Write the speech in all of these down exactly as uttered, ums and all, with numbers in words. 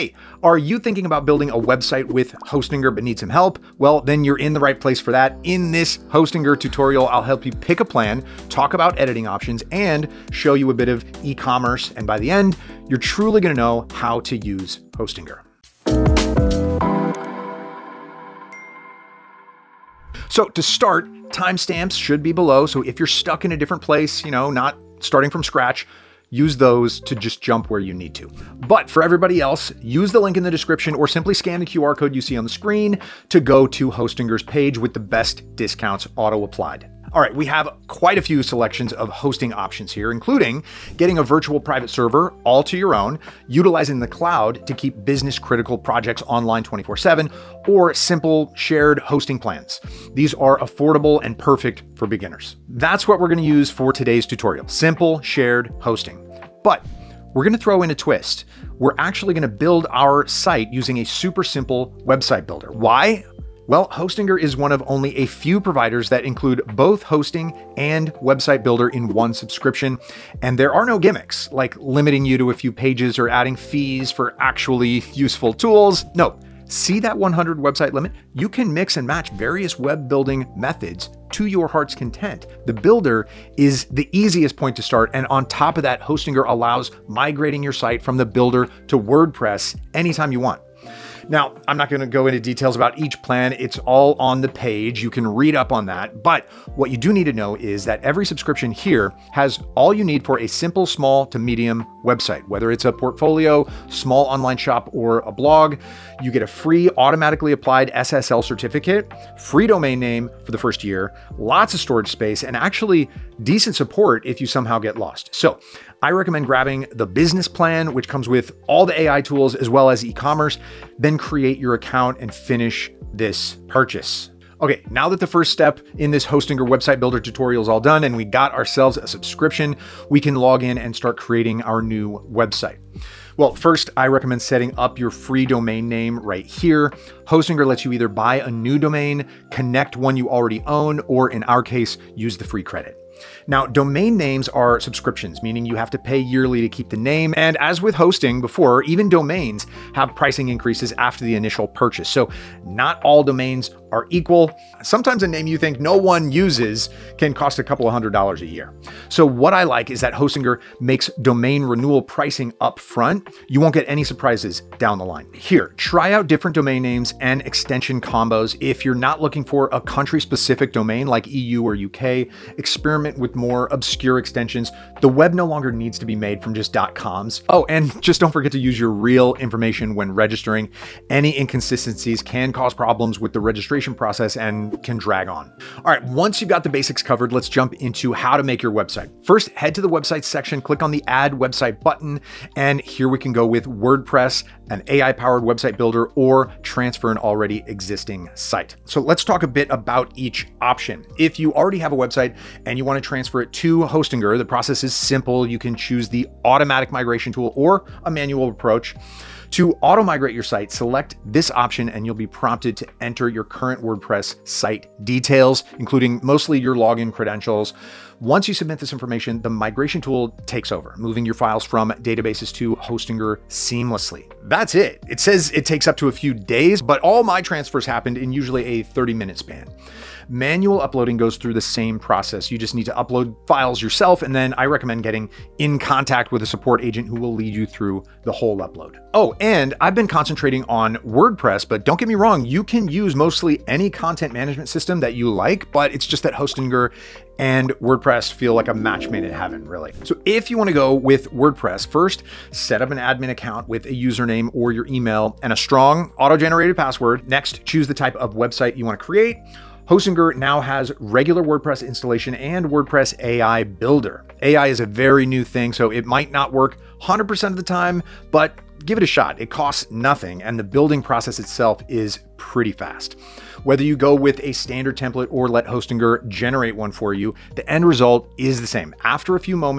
Hey, are you thinking about building a website with Hostinger but need some help? Well, then you're in the right place for that. In this Hostinger tutorial, I'll help you pick a plan, talk about editing options, and show you a bit of e-commerce. And by the end, you're truly going to know how to use Hostinger. So to start, timestamps should be below. So if you're stuck in a different place, you know, not starting from scratch, use those to just jump where you need to. But for everybody else, use the link in the description or simply scan the Q R code you see on the screen to go to Hostinger's page with the best discounts auto applied. All right, we have quite a few selections of hosting options here, including getting a virtual private server all to your own, utilizing the cloud to keep business critical projects online twenty-four seven, or simple shared hosting plans. These are affordable and perfect for beginners. That's what we're going to use for today's tutorial, simple shared hosting. But we're going to throw in a twist. We're actually going to build our site using a super simple website builder. Why? Well, Hostinger is one of only a few providers that include both hosting and website builder in one subscription. And there are no gimmicks like limiting you to a few pages or adding fees for actually useful tools. No, see that one hundred website limit? You can mix and match various web building methods to your heart's content. The builder is the easiest point to start. And on top of that, Hostinger allows migrating your site from the builder to WordPress anytime you want. Now, I'm not going to go into details about each plan. It's all on the page. You can read up on that. But what you do need to know is that every subscription here has all you need for a simple, small to medium website. Whether it's a portfolio, small online shop, or a blog, you get a free automatically applied S S L certificate, free domain name for the first year, lots of storage space, and actually decent support if you somehow get lost. So I recommend grabbing the business plan, which comes with all the A I tools as well as e-commerce, then create your account and finish this purchase. Okay, now that the first step in this Hostinger website builder tutorial is all done and we got ourselves a subscription, we can log in and start creating our new website. Well, first, I recommend setting up your free domain name right here. Hostinger lets you either buy a new domain, connect one you already own, or in our case, use the free credit. Now, domain names are subscriptions, meaning you have to pay yearly to keep the name. And as with hosting before, even domains have pricing increases after the initial purchase. So not all domains are equal. Sometimes a name you think no one uses can cost a couple of hundred dollars a year. So what I like is that Hostinger makes domain renewal pricing up front. You won't get any surprises down the line. Here, try out different domain names and extension combos. If you're not looking for a country-specific domain like E U or U K, experiment with more obscure extensions. The web no longer needs to be made from just .coms. Oh, and just don't forget to use your real information when registering. Any inconsistencies can cause problems with the registration process and can drag on. All right, once you've got the basics covered, let's jump into how to make your website. First, head to the website section, click on the Add Website button, and here we can go with WordPress, an A I-powered website builder, or transfer an already existing site. So let's talk a bit about each option. If you already have a website and you want to transfer it to Hostinger, the process is simple. You can choose the automatic migration tool or a manual approach. To auto-migrate your site, select this option and you'll be prompted to enter your current WordPress site details, including mostly your login credentials. Once you submit this information, the migration tool takes over, moving your files from databases to Hostinger seamlessly. That's it. It says it takes up to a few days, but all my transfers happened in usually a thirty minute span. Manual uploading goes through the same process. You just need to upload files yourself, and then I recommend getting in contact with a support agent who will lead you through the whole upload. Oh, and I've been concentrating on WordPress, but don't get me wrong, you can use mostly any content management system that you like, but it's just that Hostinger and WordPress feel like a match made in heaven, really. So if you want to go with WordPress, first set up an admin account with a username or your email and a strong auto-generated password. Next, choose the type of website you want to create. Hostinger now has regular WordPress installation and WordPress A I Builder. A I is a very new thing, so it might not work one hundred percent of the time, but give it a shot. It costs nothing, and the building process itself is pretty fast. Whether you go with a standard template or let Hostinger generate one for you, the end result is the same. After a few moments,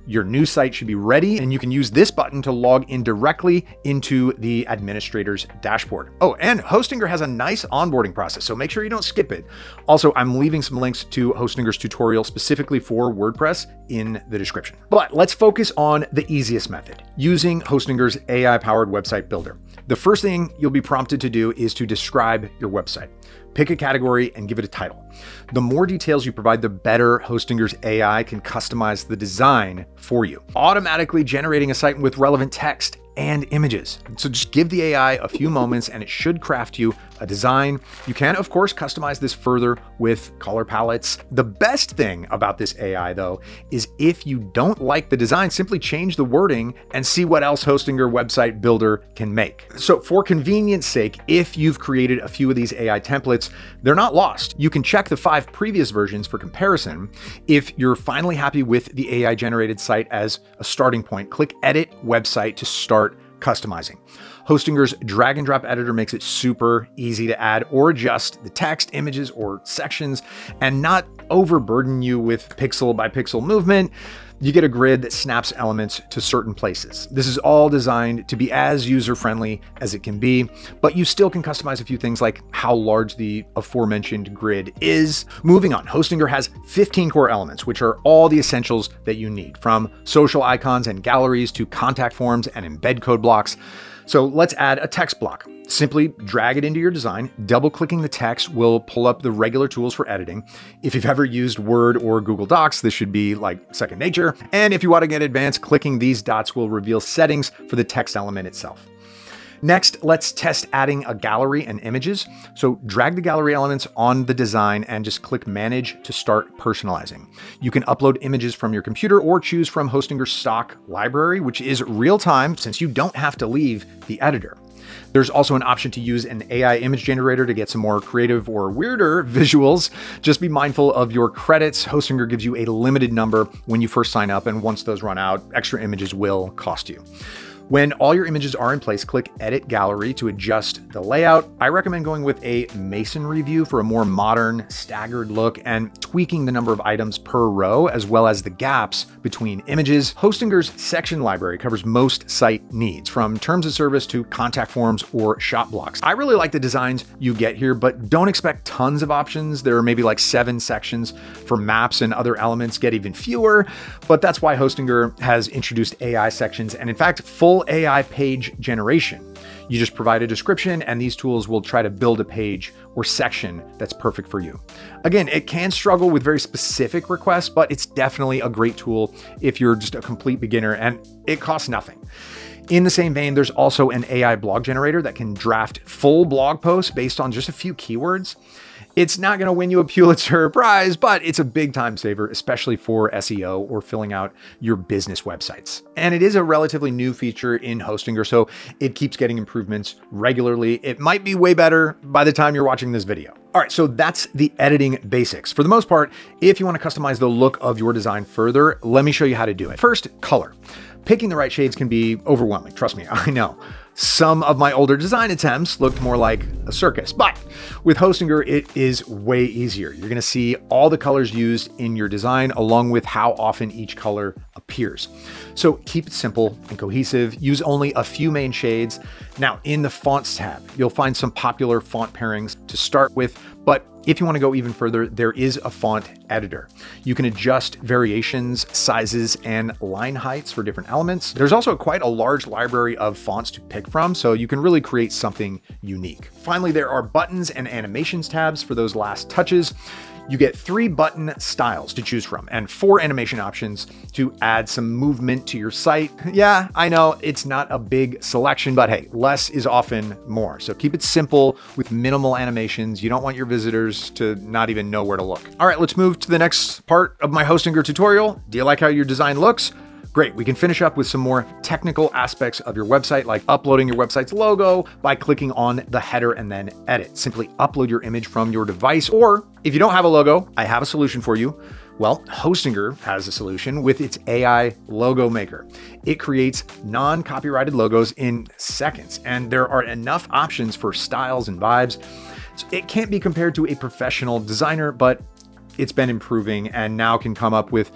Your new site should be ready, and you can use this button to log in directly into the administrator's dashboard. Oh, and Hostinger has a nice onboarding process, so make sure you don't skip it. Also, I'm leaving some links to Hostinger's tutorial specifically for WordPress in the description. But let's focus on the easiest method, using Hostinger's A I-powered website builder. The first thing you'll be prompted to do is to describe your website. Pick a category and give it a title. The more details you provide, the better Hostinger's A I can customize the design for you, automatically generating a site with relevant text and images. So just give the A I a few moments and it should craft you a design. You can, of course, customize this further with color palettes. The best thing about this A I, though, is if you don't like the design, simply change the wording and see what else Hostinger Website Builder can make. So for convenience sake, if you've created a few of these A I templates, they're not lost. You can check the five previous versions for comparison. If you're finally happy with the A I generated site as a starting point, click Edit Website to start customizing. Hostinger's drag and drop editor makes it super easy to add or adjust the text, images, or sections and not overburden you with pixel by pixel movement. You get a grid that snaps elements to certain places. This is all designed to be as user-friendly as it can be, but you still can customize a few things like how large the aforementioned grid is. Moving on, Hostinger has fifteen core elements, which are all the essentials that you need, from social icons and galleries to contact forms and embed code blocks. So let's add a text block. Simply drag it into your design. Double-clicking the text will pull up the regular tools for editing. If you've ever used Word or Google Docs, this should be like second nature. And if you want to get advanced, clicking these dots will reveal settings for the text element itself. Next, let's test adding a gallery and images. So drag the gallery elements on the design and just click Manage to start personalizing. You can upload images from your computer or choose from Hostinger's stock library, which is real-time since you don't have to leave the editor. There's also an option to use an A I image generator to get some more creative or weirder visuals. Just be mindful of your credits. Hostinger gives you a limited number when you first sign up, and once those run out, extra images will cost you. When all your images are in place, click Edit Gallery to adjust the layout. I recommend going with a masonry view for a more modern, staggered look and tweaking the number of items per row, as well as the gaps between images. Hostinger's section library covers most site needs, from terms of service to contact forms or shop blocks. I really like the designs you get here, but don't expect tons of options. There are maybe like seven sections. For maps and other elements, get even fewer, but that's why Hostinger has introduced A I sections and, in fact, full A I page generation. You just provide a description and these tools will try to build a page or section that's perfect for you. Again, it can struggle with very specific requests, but it's definitely a great tool if you're just a complete beginner, and it costs nothing. In the same vein, there's also an A I blog generator that can draft full blog posts based on just a few keywords. It's not going to win you a Pulitzer Prize, but it's a big time saver, especially for S E O or filling out your business websites. And it is a relatively new feature in Hostinger, so it keeps getting improvements regularly. It might be way better by the time you're watching this video. All right, so that's the editing basics. For the most part, if you want to customize the look of your design further, let me show you how to do it. First, color. Picking the right shades can be overwhelming. Trust me, I know. Some of my older design attempts looked more like a circus, but with Hostinger, it is way easier. You're gonna see all the colors used in your design along with how often each color appears. So keep it simple and cohesive. Use only a few main shades. Now in the fonts tab, you'll find some popular font pairings to start with, but if you want to go even further, there is a font editor. You can adjust variations, sizes, and line heights for different elements. There's also quite a large library of fonts to pick from, so you can really create something unique. Finally, there are buttons and animations tabs for those last touches. You get three button styles to choose from and four animation options to add some movement to your site. Yeah, I know it's not a big selection, but hey, less is often more. So keep it simple with minimal animations. You don't want your visitors to not even know where to look. All right, let's move to the next part of my Hostinger tutorial. Do you like how your design looks? Great, we can finish up with some more technical aspects of your website, like uploading your website's logo by clicking on the header and then edit. Simply upload your image from your device, or if you don't have a logo, I have a solution for you. Well, Hostinger has a solution with its A I logo maker. It creates non-copyrighted logos in seconds, and there are enough options for styles and vibes. So it can't be compared to a professional designer, but it's been improving and now can come up with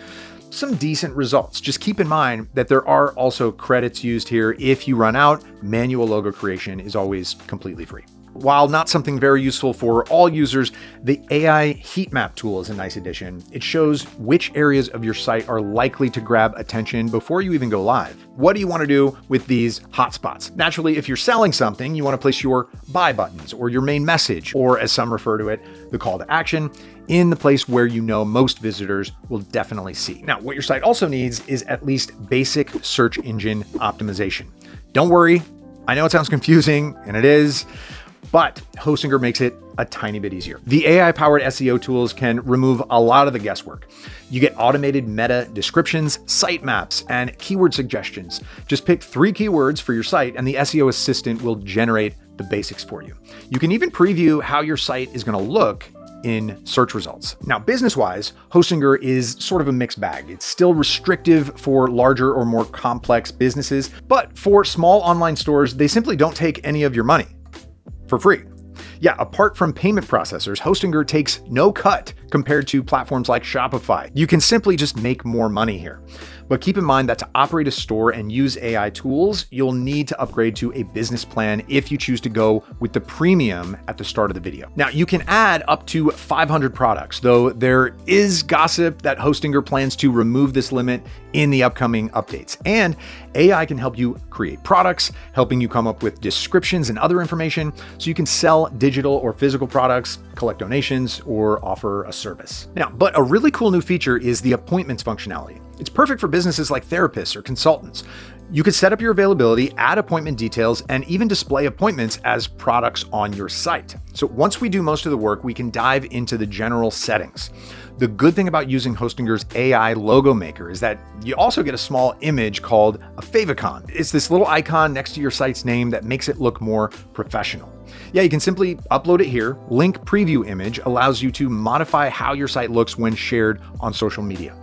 some decent results. Just keep in mind that there are also credits used here. If you run out, manual logo creation is always completely free. While not something very useful for all users, the A I heat map tool is a nice addition. It shows which areas of your site are likely to grab attention before you even go live. What do you want to do with these hotspots? Naturally, if you're selling something, you want to place your buy buttons or your main message, or as some refer to it, the call to action, in the place where you know most visitors will definitely see. Now, what your site also needs is at least basic search engine optimization. Don't worry, I know it sounds confusing, and it is, but Hostinger makes it a tiny bit easier. The A I-powered S E O tools can remove a lot of the guesswork. You get automated meta descriptions, site maps, and keyword suggestions. Just pick three keywords for your site, and the S E O assistant will generate the basics for you. You can even preview how your site is going to look in search results. Now, business-wise, Hostinger is sort of a mixed bag. It's still restrictive for larger or more complex businesses, but for small online stores, they simply don't take any of your money for free. Yeah, apart from payment processors, Hostinger takes no cut compared to platforms like Shopify. You can simply just make more money here. But keep in mind that to operate a store and use A I tools, you'll need to upgrade to a business plan if you choose to go with the premium at the start of the video. Now, you can add up to five hundred products, though there is gossip that Hostinger plans to remove this limit in the upcoming updates. And A I can help you create products, helping you come up with descriptions and other information so you can sell digital or physical products, collect donations, or offer a service. Now, but a really cool new feature is the appointments functionality. It's perfect for businesses like therapists or consultants. You could set up your availability, add appointment details, and even display appointments as products on your site. So once we do most of the work, we can dive into the general settings. The good thing about using Hostinger's A I logo maker is that you also get a small image called a favicon. It's this little icon next to your site's name that makes it look more professional. Yeah, you can simply upload it here. Link preview image allows you to modify how your site looks when shared on social media.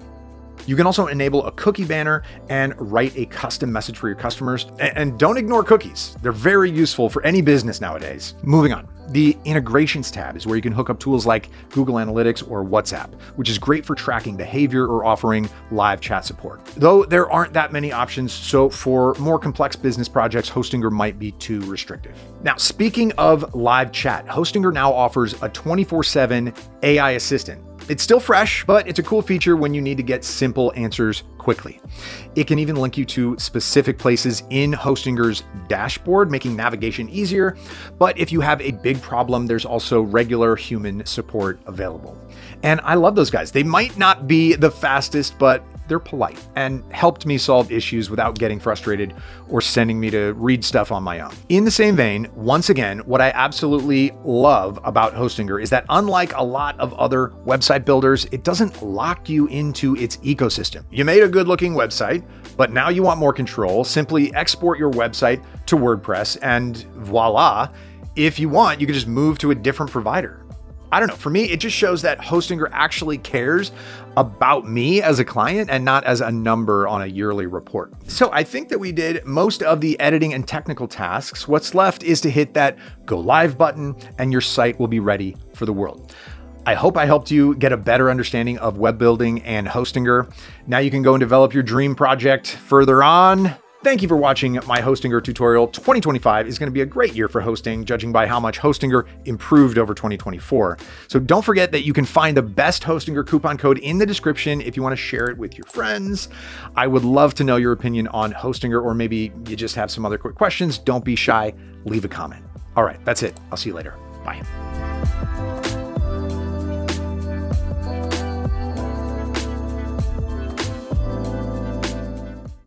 You can also enable a cookie banner and write a custom message for your customers. And don't ignore cookies. They're very useful for any business nowadays. Moving on. The integrations tab is where you can hook up tools like Google Analytics or WhatsApp, which is great for tracking behavior or offering live chat support. Though there aren't that many options, so for more complex business projects, Hostinger might be too restrictive. Now, speaking of live chat, Hostinger now offers a twenty-four seven A I assistant. It's still fresh, but it's a cool feature when you need to get simple answers quickly. It can even link you to specific places in Hostinger's dashboard, making navigation easier. But if you have a big problem, there's also regular human support available. And I love those guys. They might not be the fastest, but they're polite and helped me solve issues without getting frustrated or sending me to read stuff on my own. In the same vein, once again, what I absolutely love about Hostinger is that unlike a lot of other website builders, it doesn't lock you into its ecosystem. You made a good looking website, but now you want more control. Simply export your website to WordPress and voila. If you want, you can just move to a different provider. I don't know, for me, it just shows that Hostinger actually cares about me as a client and not as a number on a yearly report. So I think that we did most of the editing and technical tasks. What's left is to hit that go live button and your site will be ready for the world. I hope I helped you get a better understanding of web building and Hostinger. Now you can go and develop your dream project further on. Thank you for watching my Hostinger tutorial. twenty twenty-five is going to be a great year for hosting, judging by how much Hostinger improved over twenty twenty-four. So don't forget that you can find the best Hostinger coupon code in the description if you want to share it with your friends. I would love to know your opinion on Hostinger, or maybe you just have some other quick questions. Don't be shy. Leave a comment. All right, that's it. I'll see you later. Bye.